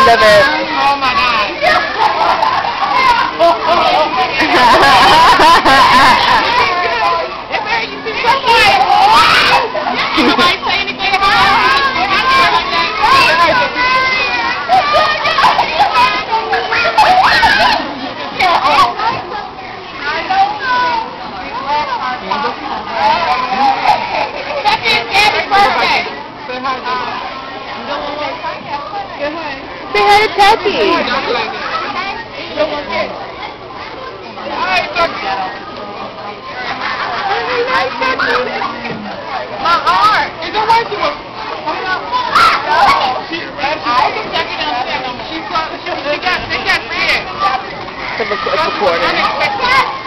end of it. Oh my God. Nobody say anything about it. Say hi to Tucky. My arm. It's a way to She got sick. It's recording.